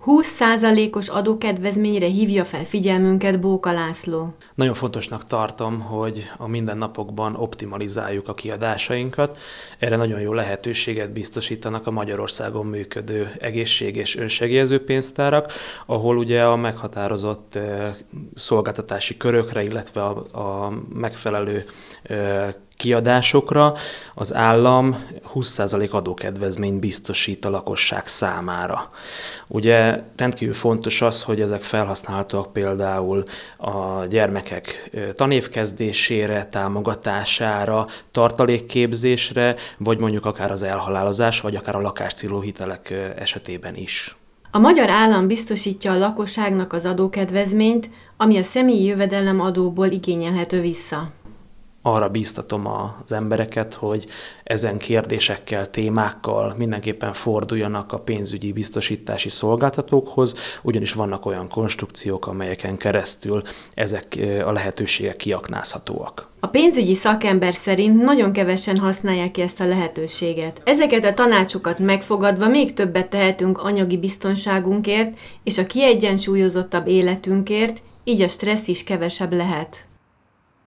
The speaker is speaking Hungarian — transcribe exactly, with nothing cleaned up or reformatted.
húsz százalékos adókedvezményre hívja fel figyelmünket Bóka László. Nagyon fontosnak tartom, hogy a mindennapokban optimalizáljuk a kiadásainkat. Erre nagyon jó lehetőséget biztosítanak a Magyarországon működő egészség- és önsegélyező pénztárak, ahol ugye a meghatározott szolgáltatási körökre, illetve a, a megfelelő kiadásokra az állam húsz százalék adókedvezményt biztosít a lakosság számára. Ugye rendkívül fontos az, hogy ezek felhasználhatóak például a gyermekek tanévkezdésére, támogatására, tartalékképzésre, vagy mondjuk akár az elhalálozás, vagy akár a lakáscélú hitelek esetében is. A magyar állam biztosítja a lakosságnak az adókedvezményt, ami a személyi jövedelemadóból igényelhető vissza. Arra bíztatom az embereket, hogy ezen kérdésekkel, témákkal mindenképpen forduljanak a pénzügyi biztosítási szolgáltatókhoz, ugyanis vannak olyan konstrukciók, amelyeken keresztül ezek a lehetőségek kiaknázhatóak. A pénzügyi szakember szerint nagyon kevesen használják ki ezt a lehetőséget. Ezeket a tanácsokat megfogadva még többet tehetünk anyagi biztonságunkért és a kiegyensúlyozottabb életünkért, így a stressz is kevesebb lehet.